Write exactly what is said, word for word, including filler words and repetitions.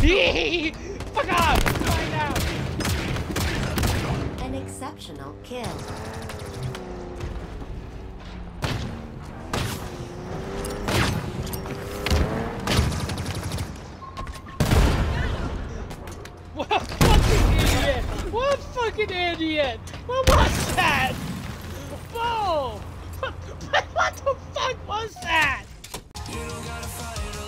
Yee! Fuck off! Right now! An exceptional kill. What fucking idiot! What fucking idiot! What was that? Whoa! What, what the fuck was that? You don't gotta fight